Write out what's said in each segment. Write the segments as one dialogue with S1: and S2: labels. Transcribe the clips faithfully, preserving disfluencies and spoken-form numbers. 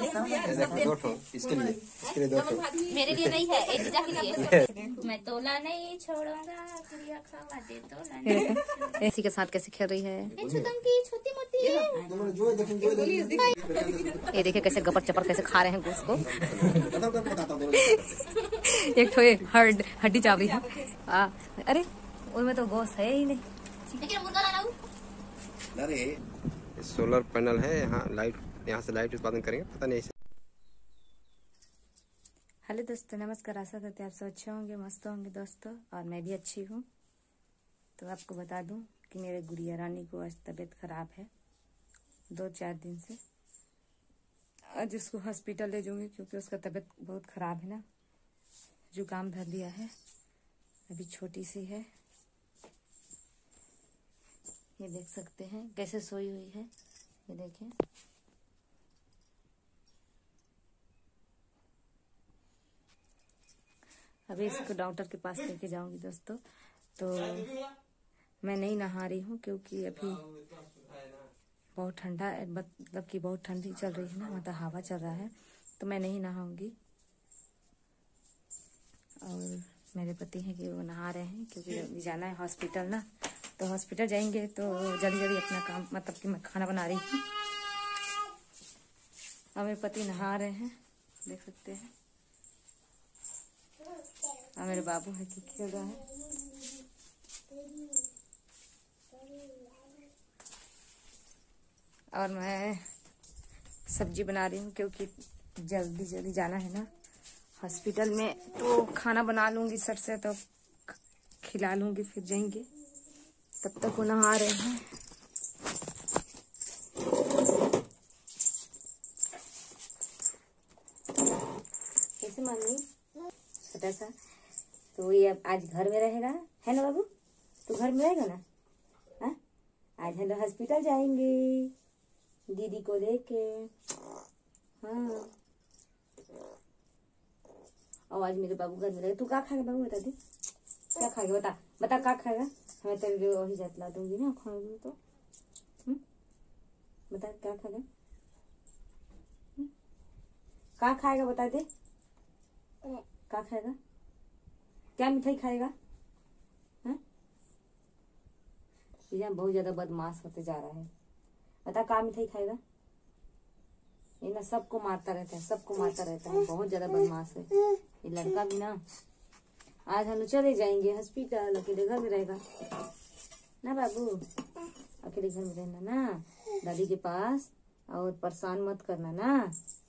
S1: दो ठो इसके लिए, इसके लिए दो ठो।
S2: मेरे लिए नहीं है, एक के लिए। मैं तोला नहीं छोड़ूंगा, गुड़िया खावा दे तोला नहीं।
S3: ऐसी के साथ कैसे खेल रही है,
S2: छोटी मोटी है।
S3: ये देखिए कैसे गपर चपर कैसे खा रहे हैं गोश्त को। एक ठो हड हड्डी चाबी है। आ, अरे उनमें तो गोश्त है ही नहीं।
S1: अरे सोलर पैनल है यहाँ, लाइट यहाँ से लाइट उत्पादन करेंगे, पता नहीं।
S3: हेलो दोस्तों, नमस्कार। आशा करते हैं आप सब अच्छे होंगे, मस्त होंगे दोस्तों, और मैं भी अच्छी हूँ। तो आपको बता दूं कि मेरे गुड़िया रानी को आज तबीयत खराब है, दो चार दिन से। आज उसको हॉस्पिटल ले जाऊंगी क्योंकि उसका तबीयत बहुत खराब है ना, जुकाम धर लिया है, अभी छोटी सी है। ये देख सकते हैं कैसे सोई हुई है, ये देखें। अभी इसको डॉक्टर के पास लेके जाऊंगी दोस्तों। तो मैं नहीं नहा रही हूँ क्योंकि अभी बहुत ठंडा, मतलब कि बहुत ठंडी चल रही है ना, मतलब हवा चल रहा है, तो मैं नहीं नहाऊंगी। और मेरे पति हैं कि वो नहा रहे हैं क्योंकि जाना है हॉस्पिटल ना, तो हॉस्पिटल जाएंगे तो जल्दी जल्दी अपना काम, मतलब कि मैं खाना बना रही हूँ और मेरे पति नहा रहे हैं, देख सकते हैं। और मेरे बाबू है कि खेल रहा है। और मैं सब्जी बना रही हूँ क्योंकि जल्दी जल्दी जाना है ना हॉस्पिटल में, तो खाना बना लूंगी सर से, तो खिला लूंगी, फिर जाएंगे। तब तक वो नहा रहे हैं। कैसे मानी छोटा सा, तो ये अब आज घर में रहेगा, है ना बाबू? तू घर में रहेगा ना? हाँ, आज हम लोग हॉस्पिटल जाएंगे दीदी को लेके। हाँ, और आज मेरे बाबू घर में रहेगा। तू क्या खाएगा बाबू, बता दे, क्या खाएगा? बता बता क्या खाएगा? मैं तेरे लिए वही जतला दूंगी ना, खाएगी तो। हम्म, बता क्या खाएगा, क्या खाएगा बता दे, क्या खाएगा? क्या मिठाई खाएगा? हाँ, ये बहुत ज्यादा बदमाश होते जा रहा है। बता क्या मिठाई खाएगा? ये ना सबको मारता रहता है, सबको मारता रहता है, बहुत ज्यादा बदमाश है ये लड़का भी ना। आज हम लोग चले जाएंगे हॉस्पिटल, अकेले घर में रहेगा ना बाबू, अकेले घर में रहना ना दादी के पास, और परेशान मत करना ना।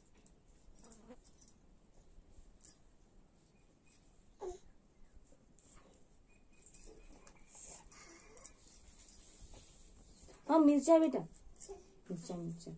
S3: हाँ, मिर्चा बेटा, मिर्चा मिर्चा।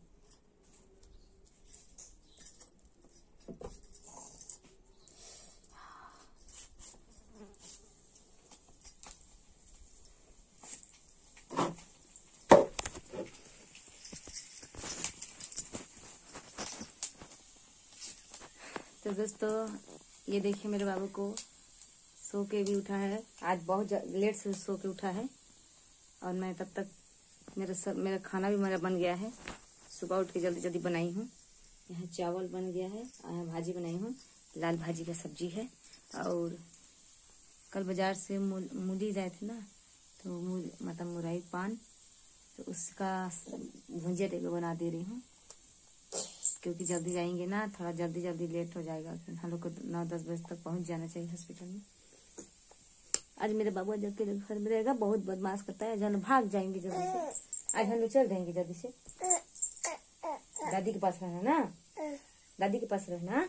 S3: तो दोस्तों ये देखिए मेरे बाबू को सो के भी उठा है, आज बहुत लेट से सो के उठा है। और मैं तब तक मेरा सब मेरा खाना भी मेरा बन गया है, सुबह उठ के जल्दी जल्दी बनाई हूँ। यहाँ चावल बन गया है, यहाँ भाजी बनाई हूँ, लाल भाजी का सब्जी है। और कल बाजार से मूली लाए थे ना, तो मतलब मुरई पान, तो उसका भुंजिया टाइप बना दे रही हूँ क्योंकि जल्दी जाएंगे ना, थोड़ा जल्दी जल्दी लेट हो जाएगा। हम लोग को नौ दस बजे तक पहुंच जाना चाहिए हॉस्पिटल में। आज मेरे बाबू जब के घर में रहेगा, बहुत बदमाश करता है, जन भाग जाएंगे जल्दी से। आज हम लोग चल जाएंगे जल्दी से, दादी के पास रहना ना, दादी के पास रहना,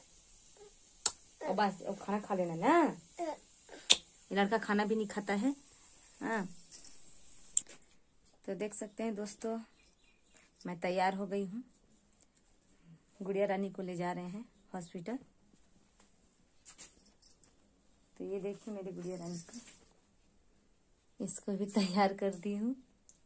S3: और बस और खाना खा लेना ना। ये लड़का खाना भी नहीं खाता है। हाँ, तो देख सकते हैं दोस्तों, मैं तैयार हो गई हूँ, गुड़िया रानी को ले जा रहे हैं हॉस्पिटल। तो ये देखिए मेरी गुड़िया रानी को, इसको भी तैयार कर दी हूँ।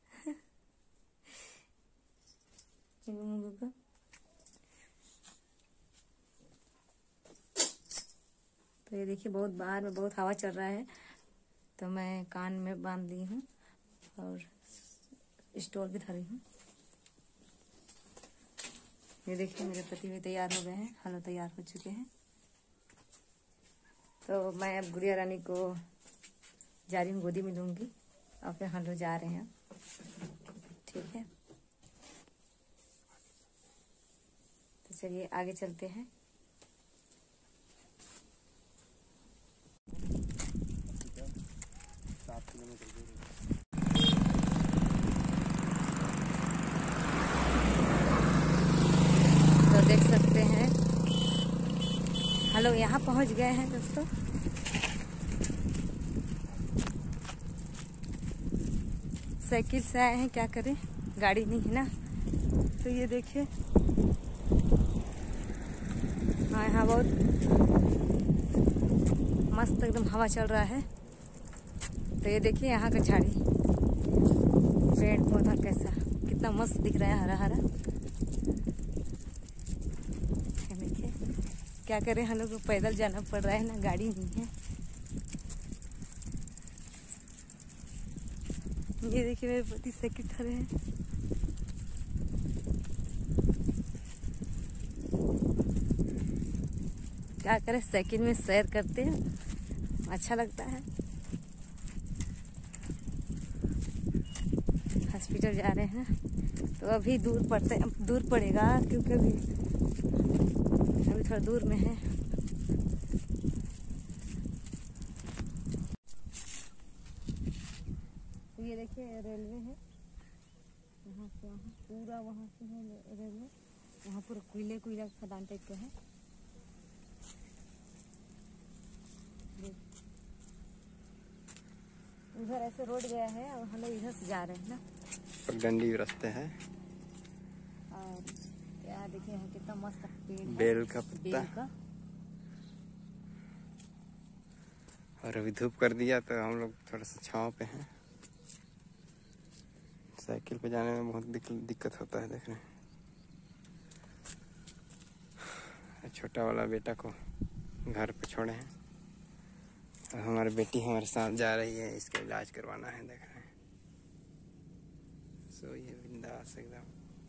S3: तो ये देखिए बहुत बाहर में बहुत हवा चल रहा है, तो मैं कान में बांध ली हूँ और स्टोल भी धरी हूँ। ये देखिए मेरे पति भी तैयार हो गए हैं, हलो तैयार हो चुके हैं। तो मैं अब गुड़िया रानी को जा रही हूँ, गोदी में लूंगी और फिर हम लोग जा रहे हैं। ठीक है, तो चलिए आगे चलते हैं।
S1: सात किलोमीटर दूर
S3: तो देख सकते हैं हम लोग यहाँ पहुँच गए हैं दोस्तों। साइकिल से आए हैं, क्या करें, गाड़ी नहीं है ना। तो ये देखिए, हाँ यहाँ बहुत मस्त एकदम हवा चल रहा है। तो ये देखिए यहाँ का झाड़ी, पेड़ पौधा कैसा कितना मस्त दिख रहा है, हरा हरा। देखिए क्या करें, हम लोग को पैदल जाना पड़ रहा है ना, गाड़ी नहीं है। ये देखिए मेरे पति साइकिल खड़े हैं। क्या करें, साइकिल में सैर करते हैं, अच्छा लगता है। हॉस्पिटल जा रहे हैं तो अभी दूर पड़ते दूर पड़ेगा क्योंकि अभी अभी थोड़ा दूर में है। ये देखिए रेलवे है, यहाँ से वहाँ पूरा, वहाँ से है रेलवे, वहाँ पूरा कोयले कोयला खदान टाइप का है। उधर ऐसे रोड गया है और हम लोग इधर से जा रहे हैं ना,
S1: पगडंडी रास्ते है।
S3: और यहाँ देखिए यहाँ कितना मस्त पेड़ है,
S1: बेल का पत्ता।
S3: बेल का।
S1: और अभी धूप कर दिया तो हम लोग थोड़ा सा छांव पे हैं। साइकिल पे जाने में बहुत दिक, दिक्कत होता है। देख रहे हैं, छोटा वाला बेटा को घर पे छोड़े हैं और हमारी बेटी हमारे साथ जा रही है, इसका इलाज करवाना है। देख रहे हैं, सो ये बिंदास एकदम।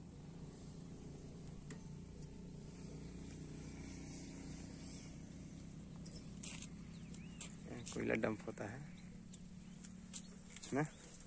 S1: कोयला डंप होता है ना।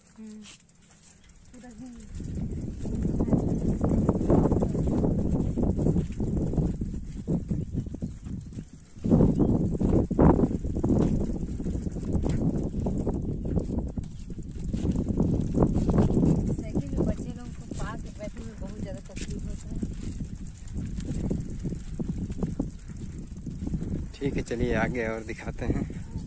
S1: ठीक है, चलिए आगे और दिखाते हैं।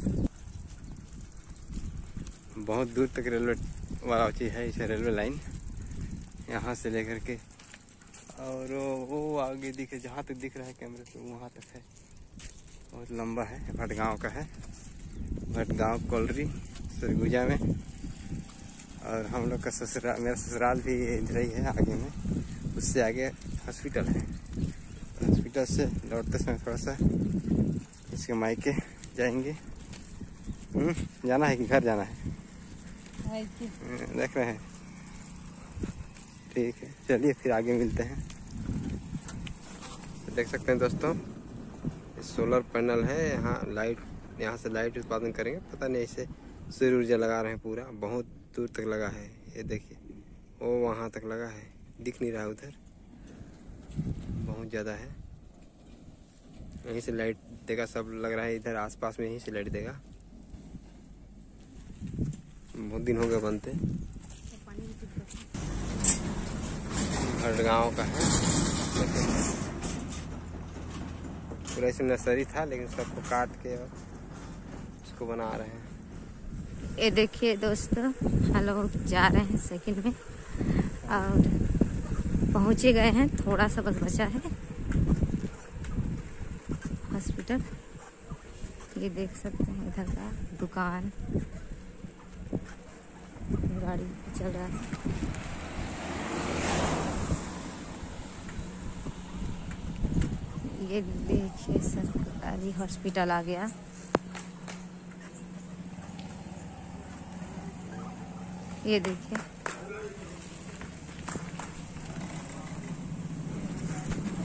S1: बहुत दूर तक रेलवे वाला चीज़ है, इसे रेलवे लाइन यहाँ से लेकर के और वो आगे दिखे, जहाँ तक दिख रहा है कैमरे पे वहाँ तक है। बहुत लंबा है, भटगांव का है, भटगांव कोलरी सरगुजा में। और हम लोग का ससुराल, मेरा ससुराल भी इधर ही है आगे में, उससे आगे हॉस्पिटल है। हॉस्पिटल से लौटते समय थोड़ा सा इसके मायके जाएंगे। हम्म, जाना है कि घर जाना है, देख रहे हैं। ठीक है, चलिए फिर आगे मिलते हैं। देख सकते हैं दोस्तों, सोलर पैनल है, यहाँ लाइट, यहाँ से लाइट उत्पादन करेंगे। पता नहीं, इसे सूर्य ऊर्जा लगा रहे हैं पूरा, बहुत दूर तक लगा है। ये देखिए, वो वहाँ तक लगा है, दिख नहीं रहा उधर, बहुत ज़्यादा है। यहीं से लाइट देगा, सब लग रहा है इधर आसपास में, यहीं से लाइट देगा। बहुत दिन हो गए बनते। भटगांव का है, पूरा इसमें नर्सरी था, लेकिन सबको काट के और उसको बना रहे हैं।
S3: ये देखिए दोस्तों, हम लोग जा रहे हैं साइकिल में और पहुंचे गए हैं, थोड़ा सा बस बचा है हॉस्पिटल। ये देख सकते हैं इधर का दुकान, गाड़ी चल रहा है। ये देखिए सरकारी हॉस्पिटल आ गया। ये देखिए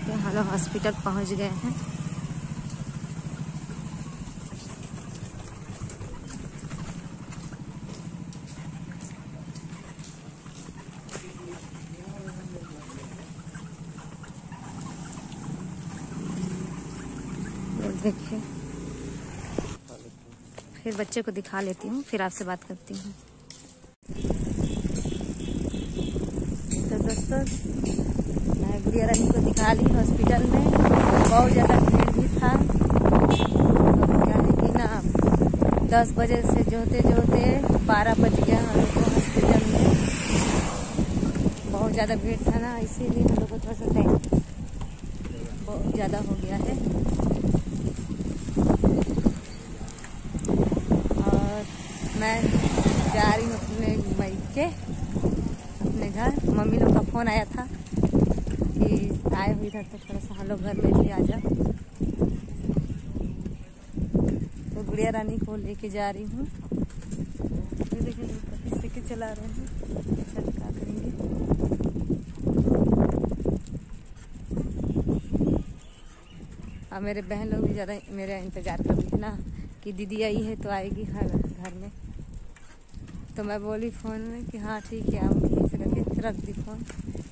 S3: देखिए हम लोग हॉस्पिटल पहुंच गए हैं। देखिए फिर बच्चे को दिखा लेती हूँ, फिर आपसे बात करती हूँ। तो दोस्तों मैं गुड़िया रानी को दिखा ली हॉस्पिटल में। बहुत ज़्यादा भीड़ भी था। तो क्या है कि ना दस बजे से जोते जोते बारह बज गया हम लोग को हॉस्पिटल में। बहुत ज़्यादा भीड़ था ना, इसीलिए हम लोग को थोड़ा सा टाइम बहुत ज़्यादा हो गया है। और मैं जा रही हूँ अपने मई के अपने घर। मम्मी लोग का फ़ोन आया था कि आए हुए इधर, तो थोड़ा सा हम लोग घर में भी आ जा। तो गुड़िया रानी को लेके जा रही हूँ। ये देखिए किसी के चला रहे हैं, चल क्या करेंगे। और मेरे बहन लोग भी ज़्यादा मेरा इंतज़ार कर रही है ना कि दीदी आई है तो आएगी घर घर में। तो मैं बोली फ़ोन में कि हाँ ठीक है आऊँगी, ऐसे करके रख दी फ़ोन।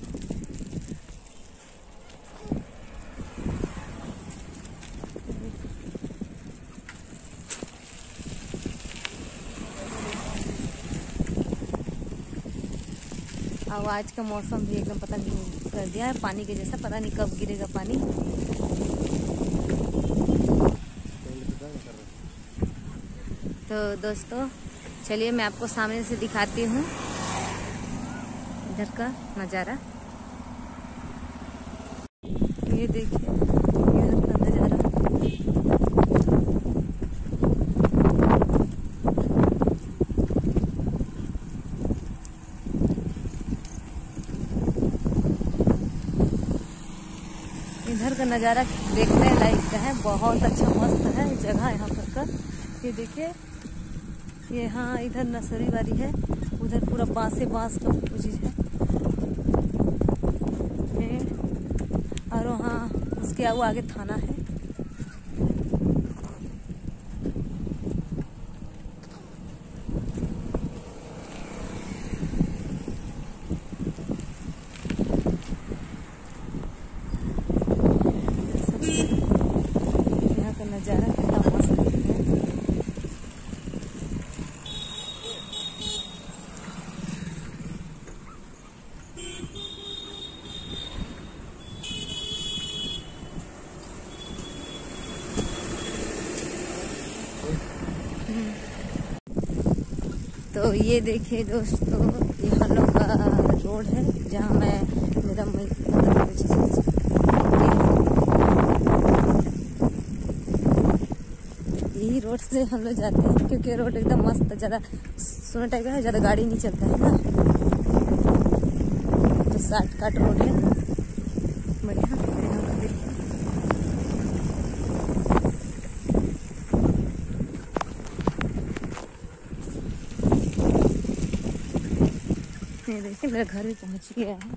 S3: और आज का मौसम भी एकदम पता नहीं कर दिया है पानी के जैसा, पता नहीं कब गिरेगा पानी। तो दोस्तों चलिए मैं आपको सामने से दिखाती हूँ इधर का नज़ारा। ये देखिए इधर का नज़ारा। इधर का नज़ारा देखने लायक है, बहुत अच्छा मस्त है जगह यहाँ पर का। ये देखिए ये हाँ इधर नर्सरी वाली है, उधर पूरा बांसे बांस का चीज है। और वहाँ उसके वो आगे थाना है। यहाँ का नज़ारा कितना मस्त है। तो ये देखिए दोस्तों ये हम लोग का रोड है जहाँ मैं मेरा यही रोड से हम लोग जाते हैं, क्योंकि रोड एकदम मस्त, ज़्यादा सोना टाइप का है, ज़्यादा गाड़ी नहीं चलता है ना, तो शॉर्टकट रोड है बढ़िया। ये देखिए मेरा घर भी पहुंच गया है।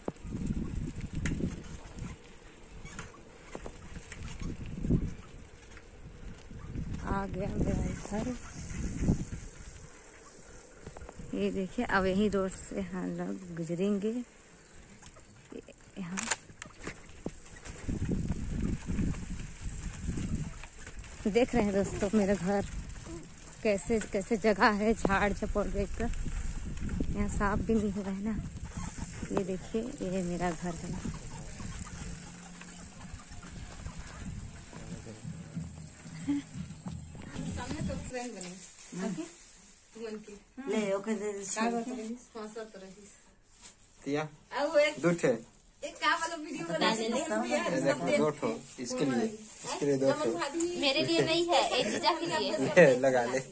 S3: आ गया मेरा घर। ये देखिए अब यही रोड से हम लोग गुजरेंगे। यहाँ देख रहे हैं दोस्तों मेरा घर कैसे कैसे जगह है, झाड़ झपोड़ देखकर। यहाँ सांप भी नहीं हुआ है ना। ये देखिए ये मेरा घर है। सामने तो फ्रेंड बने ओके तुमन के ले ओके दे का बात रही हंसत रही
S1: तिया
S3: अब एक
S1: दूठ है
S3: एक का वाला वीडियो बना दे
S1: दो ठो इसके लिए इसके लिए दो ठो
S2: मेरे लिए नहीं है, एक जीजा के लिए
S1: ले लगा ले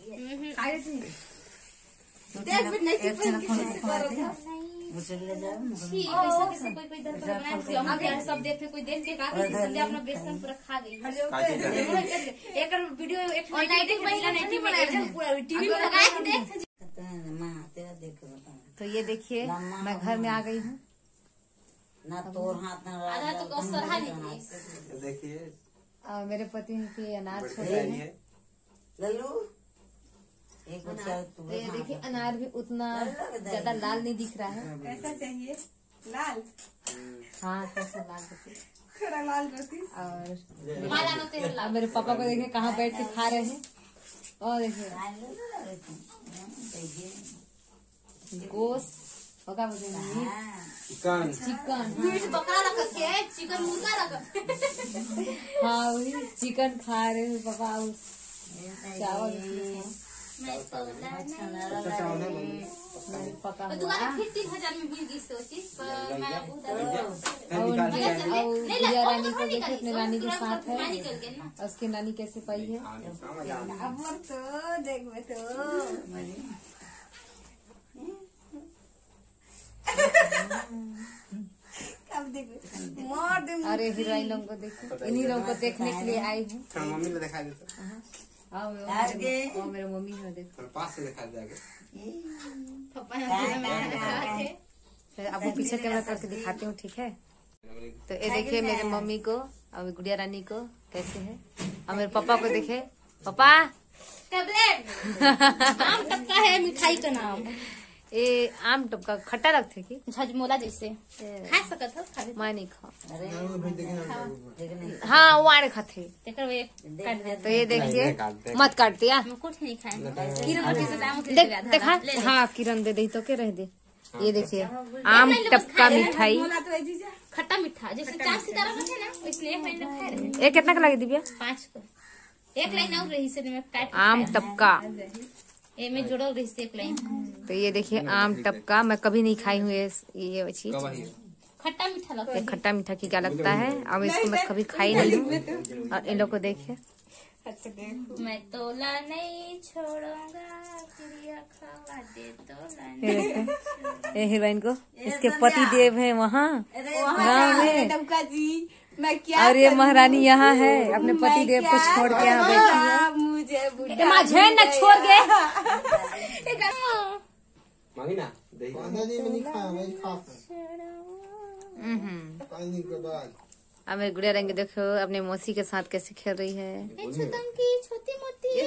S3: देख भी नहीं कि फोन किसी से करो था
S2: मुझे ले जाओ ना ठीक पैसा कैसे कोई कोई दर पर बनाए से हम यार सब देख कोई देख के का के संध्या अपना बेसन पूरा खा गई। एक वीडियो एक नाइटी महिला नाइटी बनाया पूरा टीवी में लगा के देख।
S3: तो ये देखिए मैं घर में आ गई हूँ।
S4: ना तोर हाथ ना
S2: आधा तो कौशल है नहीं।
S1: देखिए
S3: और मेरे पति के अनार छोड़े हैं।
S4: लल्लू एक बच्चा तू
S3: तो ये देखिए अनार भी उतना ज्यादा लाल नहीं दिख रहा है।
S5: कैसा चाहिए? लाल?
S3: हाँ कैसा लाल देखिए।
S5: थोड़ा लाल रोटी।
S3: और
S2: माला नो तेरे
S3: अब मेरे पापा को देखिए कहाँ बैठ के खा रहे हैं। और देखिए गोश्त होगा मुझे
S1: चिकन
S3: चिकन।
S2: मीट बकरा रख के चिकन मुर्गा रख।
S3: हाँ वही चिकन खा रहे हैं पापा। चावल
S2: मैं तो
S3: पका हुआ
S2: दुकान फिर तीन हजार में मिल गई सोची पर मैं
S3: और गुड़िया रानी को देखिए अपने रानी के साथ है। और उसकी नानी कैसे पाई है।
S5: अब तो देख तो अब देखो मार दे।
S3: अरे हीरोइन लोगों को देखो, इन्हीं लोगों को देखने के लिए आई हूँ।
S1: थोड़ा मम्मी को दिखा देता
S3: आओ मेरे वो मेरे मम्मी है देखो।
S1: थोड़ा पास से दिखा दे आगे।
S3: फिर आपको पीछे कैमरा करके दिखाती हूँ ठीक है। तो ये देखिए मेरे मम्मी को और गुड़िया रानी को कैसे है। और मेरे पापा को देखे। पापा
S2: टेबलेट आम टपका है मिठाई का नाम।
S3: ये आम टपका खट्टा लगते की
S2: झजमोला जैसे खा सकत हो खा
S3: मैं नहीं खा।
S4: देखने
S3: हाँ वो आने खाते।
S2: तेकर वे काट दे
S3: तो ये देखिए मत काट दिया।
S2: हम कुछ नहीं खाए किरण रोटी से दाम के
S3: देख देखा हाँ किरण दे दे तो के रह दे। ये देखिए आम टपका मिठाई
S2: खट्टा मीठा जैसे चार सितारा में है ना इसलिए एक लाइन खा रहे
S3: ये कितना का लगे दिव्या।
S2: पाँच को एक लाइन और रही से मैं काट
S3: आम टपका।
S2: ए में जोड़ो रही से एक लाइन।
S3: तो ये देखिए आम टपका मैं कभी नहीं खाई हूँ ये ये चीज।
S2: खट्टा मीठा लगता
S3: ये
S2: है।
S3: खट्टा मीठा की क्या लगता है। अब इसको मैं कभी खाई नहीं हूँ। और इन लोग को देखिए
S2: मैं तोला नहीं छोड़ूंगा क्रिया खवा दे तोला
S3: ये
S2: नहीं।
S3: देखो ये हीरोइन को इसके पति देव है वहाँ गाँव में।
S5: डमका जी मैं क्या
S3: और ये महारानी यहाँ है अपने पति देव को छोड़ के यहाँ बैठी है।
S5: मुझे बुढ़ा
S3: माझे न छोड़ गए।
S1: मांगी ना दही
S3: अब मेरी गुड़िया रंग देखो अपने मौसी के साथ कैसे खेल रही है।
S2: की छोटी मोटी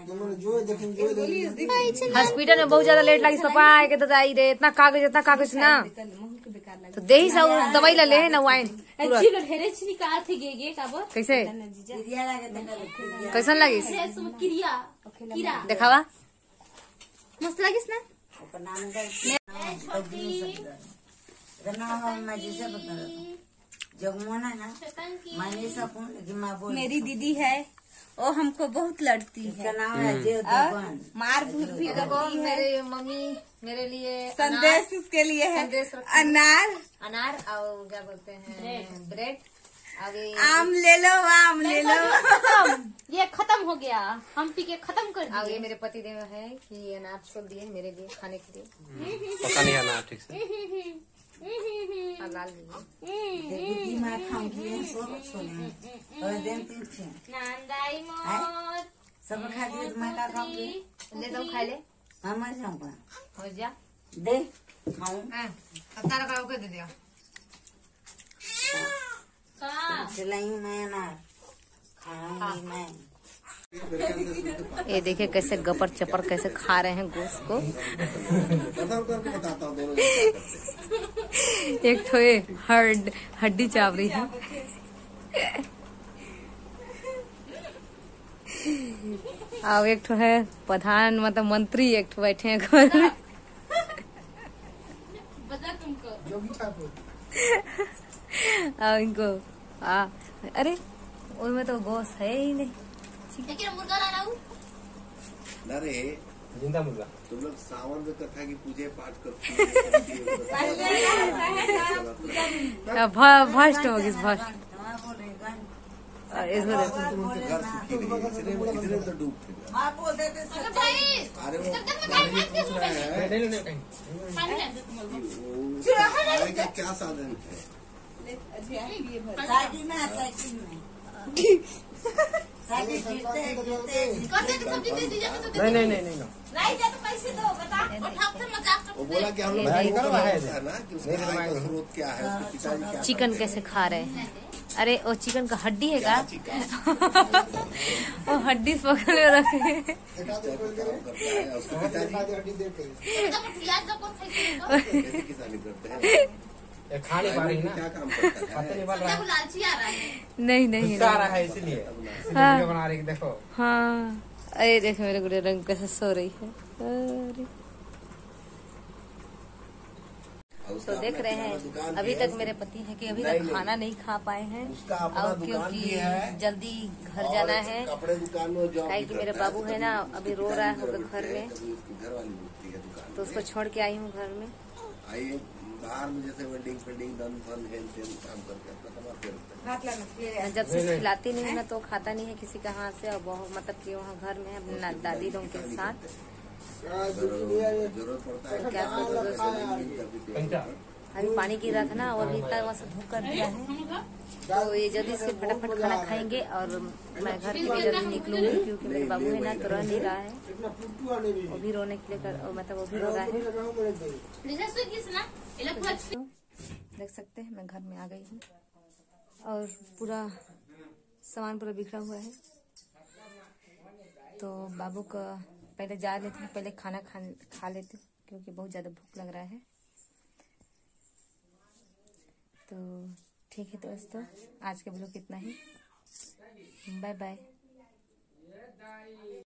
S3: हॉस्पिटल में बहुत ज्यादा लेट लगी पापा के तो आई रे इतना कागज इतना कागज ना तो दे ही सब दवाई ले ले ना वाइन
S2: अच्छी ढेरे छी निकाल थे गे गे काबर
S3: कैसे
S4: क्रिया लगे देखा
S3: कैसन लगी
S2: से सुन क्रिया कीड़ा
S3: देखावा
S2: मस्त लगिस ना।
S4: ओकर नाम का रना मैं जैसे बता जगमोना ना मैंने सकूं लेकिन माँ बोल
S5: मेरी दीदी है वो हमको बहुत लड़ती
S4: इसका
S5: है
S4: नाम है जे दुकान
S5: मार भूत भी
S3: देखो
S5: करती है।
S3: मेरे मम्मी मेरे लिए
S5: संदेश उसके लिए है
S3: संदेश रखी।
S5: अनार
S3: अनार और क्या बोलते हैं ब्रेड। अभी
S5: आम ले लो आम ले लो।
S2: ये खत्म हो गया हम पी के खत्म कर
S3: अब ये
S2: दिए।
S3: मेरे पति देव है कि अनार छोड़ दिए मेरे लिए खाने के लिए।
S1: पता नहीं है ना ठीक से।
S3: और लाल भी
S4: देखी मैं खाऊंगी सब छोड़े और दिन तीन छे
S2: नंदाई मोर
S4: सब खा दिए तो मैं का खाऊंगी
S3: ले दो खा ले
S4: मैं मर जाऊंगा
S3: हो जा।
S4: दे खाऊं
S3: अब तारा का ओके दे दिया।
S2: का
S4: चलाई मैं ना खाऊंगी मैं
S3: ये देखिए कैसे गपर चपर कैसे खा रहे हैं गोश्त को। एक ठो ये हड हड्डी चाव रही है। और एक ठो है प्रधान मतलब मंत्री एक ठो बैठे हैं घर में।
S2: बता तुमको
S3: और इनको आ, अरे उनमें तो गोश्त है ही नहीं।
S2: लेकिन मुर्गा ला रहा हूँ
S6: अरे
S1: जिंदा मुर्गा
S6: तुम लोग सावन में कथा की पूजे पाठ करते
S3: भस्ट होगी भस्ट।
S4: मैं बोल रही हूँ
S3: और इसको देखो
S6: घर सुखी रही इसलिए इसलिए तो डूब थे
S4: माँ बोल देते
S2: भाई
S6: अरे वो
S2: चक्कर में खाई मत
S6: पूछ रहा है
S1: नहीं नहीं नहीं
S2: पानी डाल दे तुम लोग।
S6: वो खाने का क्या साधन है
S4: साइकिल में साइकिल में साइकिल गिरते गिरते
S2: कौन सी सब्जी दे दीजिए तो
S1: नहीं नहीं नहीं नहीं
S5: नहीं जा तो पैसे दो बता
S6: वो बोला कि हम लोग
S1: भाई
S6: को
S1: करवा है।
S6: होता है ना कि उसका आय का स्रोत क्या है, उसके पिताजी क्या
S3: चिकन कैसे खा रहे हैं? अरे वो चिकन का हड्डी है क्या? वो हड्डी पकड़ के रखे हैं।
S6: किस टाइप का काम करता है, उसके पिताजी कैसे किसानी करते हैं,
S1: ये खा नहीं पा रही ना,
S6: क्या काम करता है।
S1: खाते नहीं बन रहा है,
S3: नहीं नहीं
S1: गुस्सा आ रहा है इसीलिए इसीलिए
S3: हाँ।
S1: वीडियो बना रही है, देखो।
S3: हाँ, अरे देखो मेरे गुड़िया रंग कैसे सो रही है। अरे
S6: और उसका
S3: तो देख
S6: अपना
S3: रहे
S6: किराना
S3: हैं
S6: दुकान
S3: अभी
S6: भी
S3: तक
S6: है।
S3: मेरे पति है कि अभी
S6: नहीं,
S3: तक
S6: नहीं।
S3: खाना नहीं खा पाए हैं
S6: उसका अपना
S3: और
S6: दुकान
S3: क्योंकि
S6: भी है
S3: जल्दी घर
S6: और
S3: जाना है।
S6: कपड़े दुकान में जॉब
S3: काहे
S6: भी
S3: कि मेरे
S6: करता
S3: बाबू
S6: तो
S3: है
S6: कभी
S3: ना,
S6: उसके
S3: अभी रो
S6: पिताजी
S3: रहा है
S6: घर
S3: होकर
S6: बैठते
S3: घर
S6: हैं,
S3: में।
S6: कभी उसकी घरवाली बैठती है दुकान
S3: तो उसको
S6: में।
S3: छोड़ के आई हूँ घर में।
S6: आइए बाहर में जैसे वेल्डिंग फेल्डिंग दन फन हेन तेन काम करके अपना कमा के रखते हैं।
S3: जब से खिलाती नहीं है ना तो खाता नहीं है किसी का हाथ से, और बहुत मतलब कि वहाँ घर में है अपने दादी लोगों के साथ।
S6: जरूरत पड़ता है
S3: तो क्या करूँ दोस्तों? अभी पानी गिरा था ना, और अभी तक वहाँ से धूप कर दिया है। तो ये जल्दी से फटाफट खाना खाएंगे और मैं घर के लिए जल्दी निकलूंगी, क्योंकि मेरे बाबू है ना तो रह नहीं रहा है। वो भी रोने के लिए कर, मतलब वो भी रो रहा है। तो देख सकते हैं मैं घर में आ गई हूँ और पूरा सामान पूरा बिखरा हुआ है। तो बाबू का पहले जा लेते हैं, पहले खाना खा खा लेते हैं क्योंकि बहुत ज्यादा भूख लग रहा है। तो ठीक है दोस्तों, आज के ब्लॉग इतना ही। Bye bye.